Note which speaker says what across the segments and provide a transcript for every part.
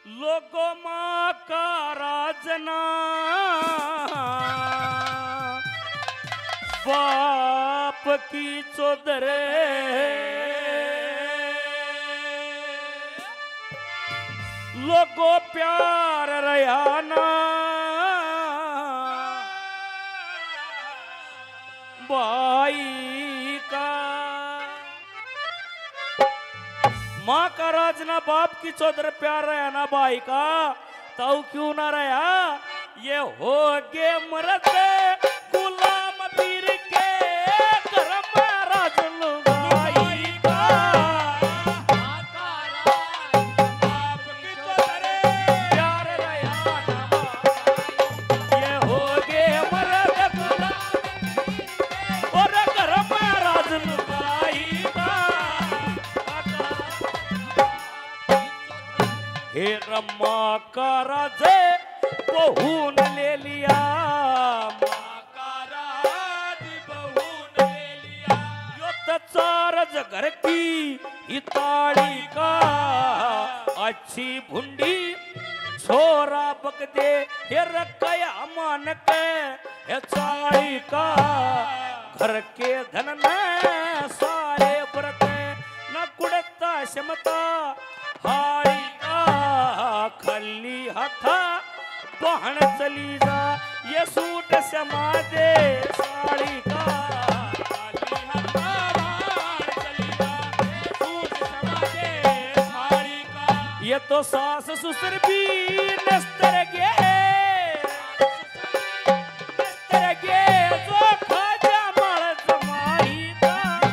Speaker 1: लोगों माँ का राजना बाप की चौधरे लोगों प्यार रयाना भाई का। माँ का राजना बाप की चौधर प्यार रहा ना भाई का तो क्यों ना रहा। ये हो गे मरद गुलाम पीर के घर में राजन भाई का। माँ का राजना बाप की चौधर प्यार रहा ना भाई। ये हो गे मरद गुलाम और घर में राजन भाई का। हे रम्मा का राजे बहू न ले लिया। माँ का राज बहू न ले लिया। यो तो चार घर की इताड़ी का अच्छी भुंडी छोरा बक दे। हे रखया मान के हे चाड़ी का घर के धन में सारे व्रत न कुड़ता क्षमता हारी खाली हाथा बहन चली जा। ये सूट समा दे साड़ी का खाली हाथा बहन चली जा। ये सूट समा दे साड़ी का। ये तो सास ससुर भी नस्तर गे जो खाजा माल जमाई का।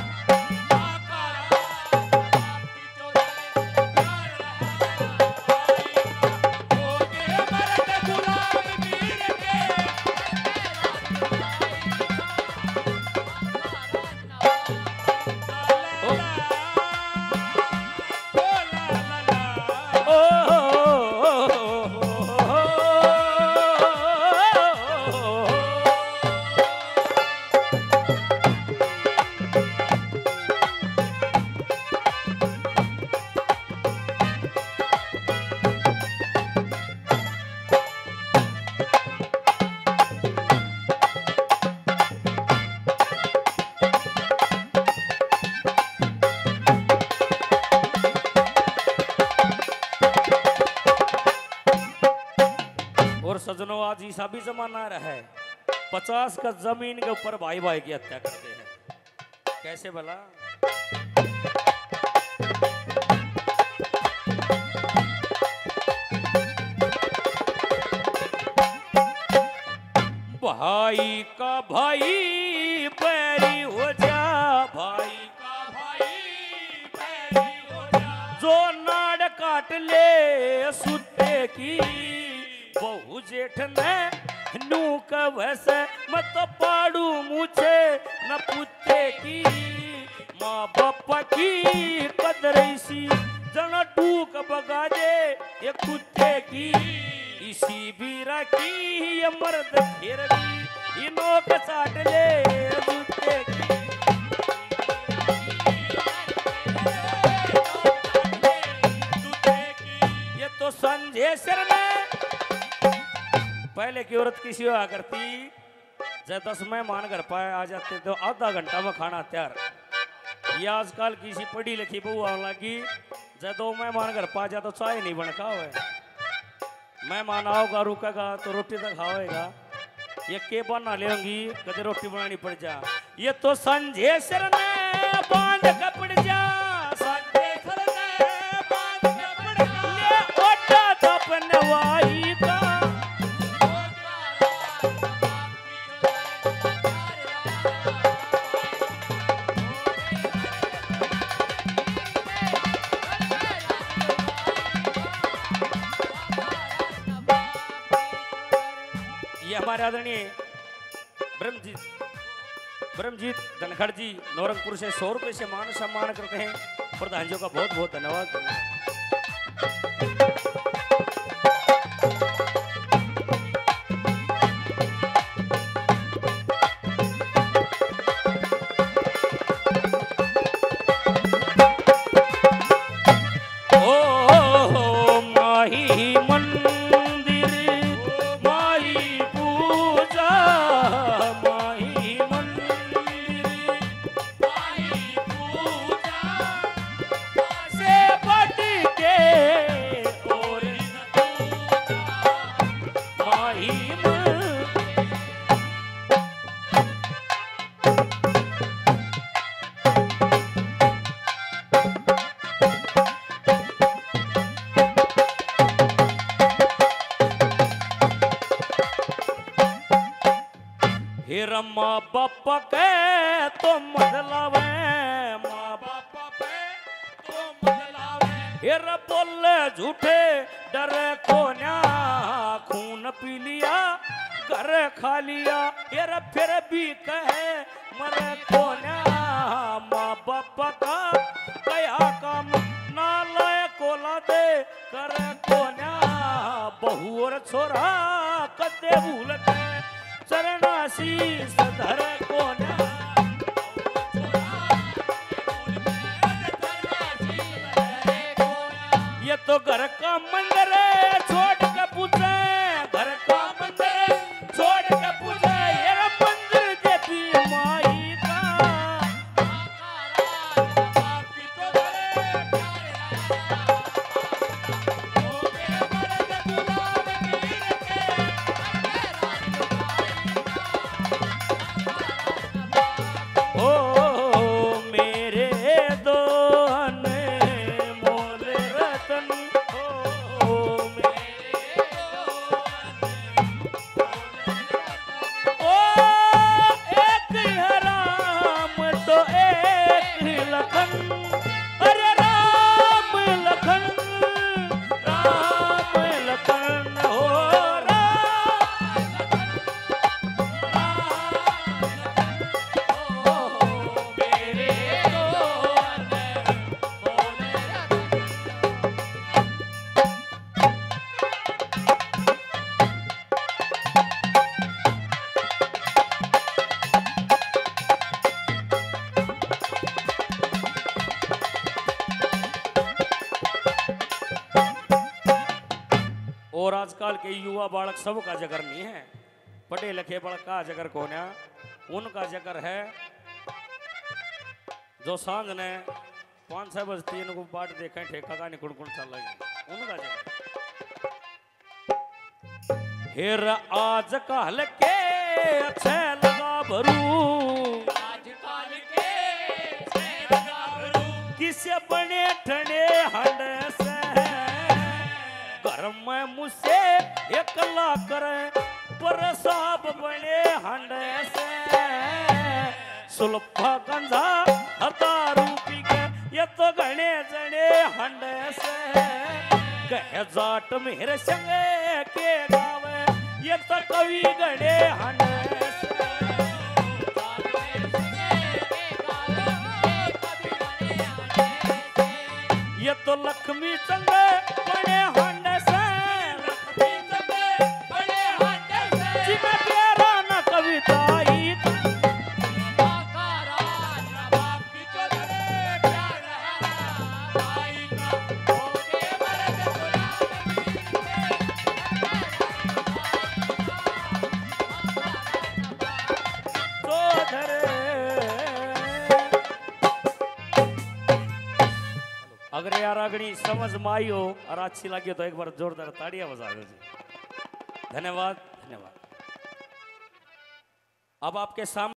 Speaker 1: और सजनों आज ऐसा भी जमाना रहा है 50 का जमीन के ऊपर भाई भाई की हत्या करते हैं। कैसे भला। भाई का भाई बैरी हो जा। भाई का भाई बैरी हो जा। जो नाड़ काट ले सुते की बहु जेठ ने नू कवस मत पाड़ू मुझे न पुत्ते की। माँ बापा की कदरैसी जन टूक बगा दे ये कुत्ते की। इसी बीरा की ये मर्द फिर भी इनो का साट ले कुत्ते की। ये तो संजय सर ने पहले की औरत किसी हुआ करती जब 10 मेहमान घर पाए आ जाते तो आधा घंटा में खाना तैयार। ये आजकल किसी पढ़ी लिखी बहू आने लगी जब 2 मेहमान घर पा जा तो चाय नहीं बन का हुए। मेहमान आओगा रुकेगा तो रोटी तो खाओगा। ये के बना लेंगी कदे रोटी बनानी पड़ जा। ये तो संजय सर ने बांध का पड़ जा। संजय सर ने बांध का पड़ जा। ले ओटा तो पनवाई का। हमारे आदरणीय ब्रह्मजीत धनखड़ जी नौरंगपुर से 100 रुपए से मान सम्मान करते हैं। प्रधान जी का बहुत बहुत धन्यवाद। ओ माही माँ बाप के तो मदलावे, माँ बाप पे तो मदलावे। हेर बोले झूठे डरे कोन्या, खून पी लिया घर खा लिया। हेर फिर भी कहे मरे कोन्या, माँ बाप का कया काम नालायक कोला दे करे कोन्या। बहू और छोरा कदे भूल के चरणासी सधर कोन्या। ये तो घर का मंदिर छोड़ के पूछे, घर का मंदिर छोड़ के पूछे। ये मंदिर देती माई का और आजकल के युवा बालक सब का जगर नहीं है, पढ़े लिखे बालक का जगर कौन है? उनका जगर है जो सांझ ने 5-6 बजती इनको बाट देखें ठेका का निकुड़ कुड़ चल लगे, उनका जगर। हेर आज काल के अच्छे लगा भरू, आज काल के अच्छे लगा भरू। किसे बने ठंडे हंड से घर में मुझसे एकला करे, पर साहब बने हंड से सुल्फा गंजा हतारू पी के। ये तो घने जने हंड से कहे जाट मेरे संगे के गावे। ये तो कवि घने हंड से ये तो लक्ष्मी संगे बने हंड से, लक्ष्मी संगे बने हंड से। जिमे प्यारा न कविता अगर यार अगनी समझ में आई हो और अच्छी लगी तो एक बार जोरदार ताड़ियां बजा दो जी। धन्यवाद धन्यवाद। अब आपके सामने